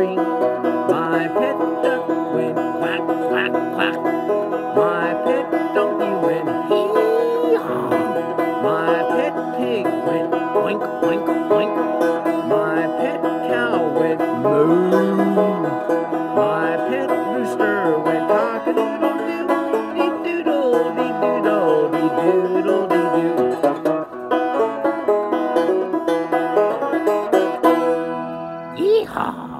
tree. My pet duck went quack, quack, quack. My pet donkey went hee-haw. My pet pig went oink, oink, oink. My pet cow went moo. My pet rooster went cock-a-doodle-doo, dee-doodle-dee-doodle-dee-doodle-dee-doo. Yeehaw!